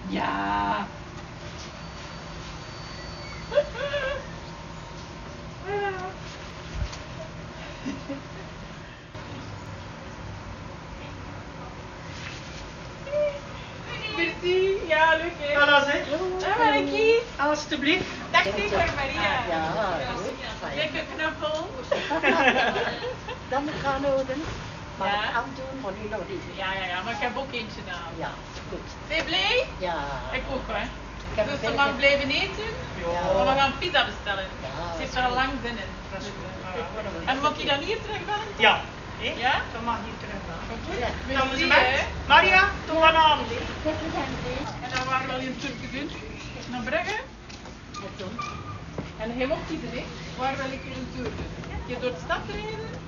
Ja. Merci, ja, leuk hè. Voilà zeg. Dag Marieke. Alsjeblieft. Dag tegen Maria. Ja, Lekker knuffel. dan gaan we doen. Maar Ja. het aandoen van die Lodi. Ja, maar ik heb ook eentje na. Ja, goed. Ben je blij? Ja. Ik ook hè. Ik heb Dus een we gaan blijven eten. Maar we gaan pizza bestellen. Ja. Ze heeft er al lang zin in. Dat is goed. En mag je dan hier terugbellen? Ja. Hé? Ja? Dan mag je terug gaan. Ja. Dan is Merci, het hè. Maria, doe aan aan. En dan waren we al in Turken doen. Naar Brugge. En hij mocht kiezen, hè. Waar wil ik hier een tour doen? Je door de stad rijden